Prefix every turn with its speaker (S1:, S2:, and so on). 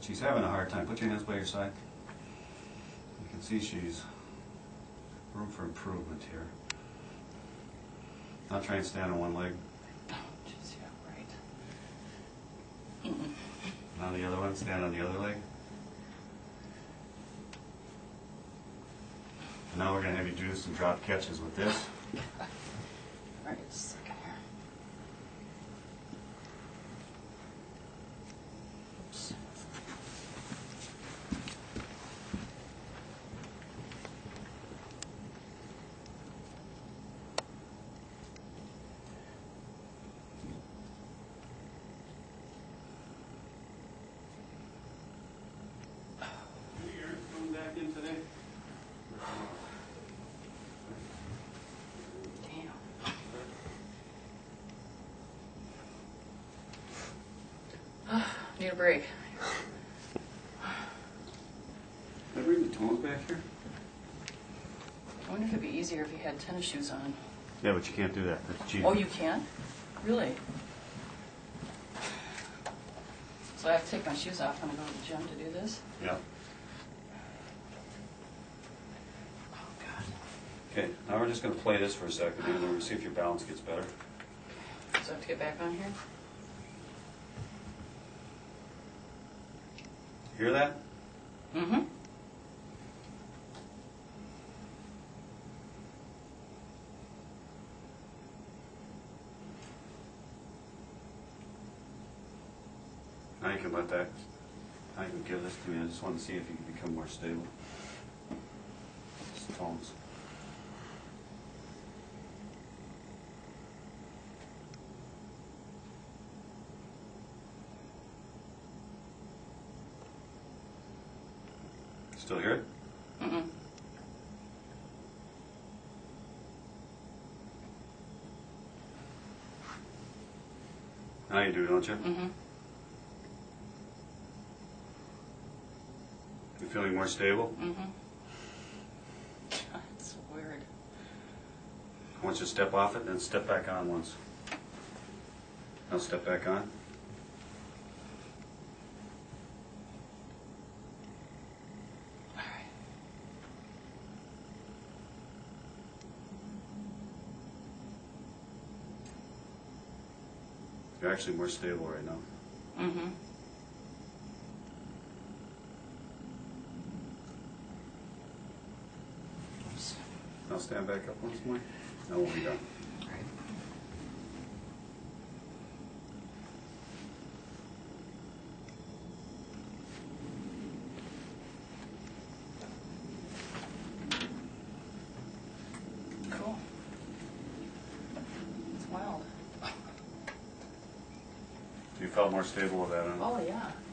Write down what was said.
S1: But she's having a hard time. Put your hands by your side. You can see she's room for improvement here. Now try and stand on one leg.
S2: Jeez, yeah, right.
S1: Now the other one, stand on the other leg. And now we're going to have you do some drop catches with this.
S2: All right, just a second here. Oops.
S1: You're coming back in today?
S2: Need a break.
S1: Can I bring the tones back here?
S2: I wonder if it'd be easier if you had tennis shoes on.
S1: Yeah, but you can't do that. That's cheating.
S2: Oh, you can? Really? So I have to take my shoes off when I go to the gym to do this?
S1: Yeah.
S2: Oh, God.
S1: Okay, now we're just going to play this for a second, and then we're going to see if your balance gets better.
S2: So I have to get back on here?
S1: Hear that?
S2: Mm-hmm.
S1: Now you can let that, now you can give this to me. I just want to see if you can become more stable. Just tones. Still hear it?
S2: Mm-mm.
S1: Now you do, don't you?
S2: Mm-hmm.
S1: You feeling more stable?
S2: Mm-hmm. It's weird.
S1: I want you to step off it, then step back on once. Now step back on.
S2: All right.
S1: You're actually more stable right now.
S2: Mm-hmm. Oops.
S1: Now stand back up once more. Now we'll be done.
S2: All right. Cool. It's wild.
S1: You felt more stable with that on?
S2: Oh, yeah.